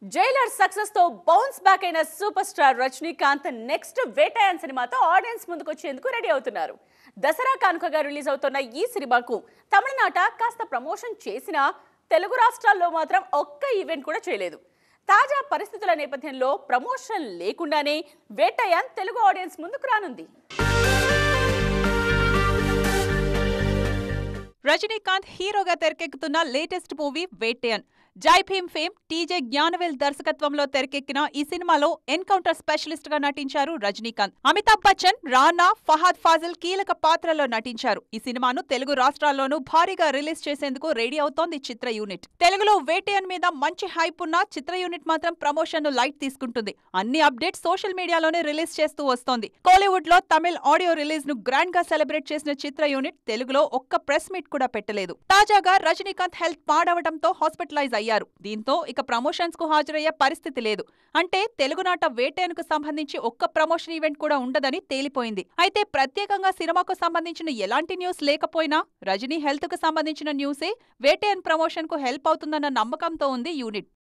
Jailer success తో bounce back అయిన super star Rajinikanth next Vettaiyan సినిమాతో ఆడియన్స్ ముందుకు వచ్చేందుకు రెడీ అవుతున్నారు. దసరా కానుకగా రిలీజ్ అవుతున్న ఈ సినిమాకు తమిళనాట కాస్త ప్రమోషన్ చేసినా తెలుగు రాష్ట్రాల్లో మాత్రం ఒక్క ఈవెంట్ కూడా చేయలేదు. తాజా పరిస్థితుల నేపథ్యంలో ప్రమోషన్ లేకుండానే వేటయాన్ తెలుగు ఆడియన్స్ ముందుకు రానుంది. రజనీకాంత్ హీరోగా తెరకెక్కుతున్న లేటెస్ట్ మూవీ వేటయాన్. జై భీమ్ ఫేమ్ టీజే జ్ఞానవేల్ దర్శకత్వంలో తెరకెక్కిన ఈ సినిమాలో ఎన్కౌంటర్ స్పెషలిస్ట్ గా నటించారు రజనీకాంత్. అమితాబ్ బచ్చన్, రానా, ఫహాద్ ఫాజిల్ కీలక పాత్రలో నటించారు. ఈ సినిమాను తెలుగు రాష్ట్రాల్లోనూ భారీగా రిలీజ్ చేసేందుకు రెడీ అవుతోంది చిత్ర యూనిట్. తెలుగులో వేటయాన్ మీద మంచి హైప్ ఉన్న చిత్ర యూనిట్ మాత్రం ప్రమోషన్ ను లైట్ తీసుకుంటుంది. అన్ని అప్డేట్స్ సోషల్ మీడియాలోనే రిలీజ్ చేస్తూ వస్తోంది. కోలీవుడ్ లో తమిళ్ ఆడియో రిలీజ్ ను గ్రాండ్ గా సెలబ్రేట్ చేసిన చిత్ర యూనిట్ తెలుగులో ఒక్క ప్రెస్ మీట్ కూడా పెట్టలేదు. తాజాగా రజనీకాంత్ హెల్త్ పాడవడంతో హాస్పిటలైజ్ అయ్యారు. దీంతో ఇక ప్రమోషన్స్ కు హాజరయ్యే పరిస్థితి లేదు. అంటే తెలుగునాట వేటయాన్ కు సంబంధించి ఒక్క ప్రమోషన్ ఈవెంట్ కూడా ఉండదని తేలిపోయింది. అయితే ప్రత్యేకంగా సినిమాకు సంబంధించిన ఎలాంటి న్యూస్ లేకపోయినా రజనీ హెల్త్ కు సంబంధించిన న్యూసే వేటయాన్ ప్రమోషన్ కు హెల్ప్ అవుతుందన్న నమ్మకంతో ఉంది యూనిట్.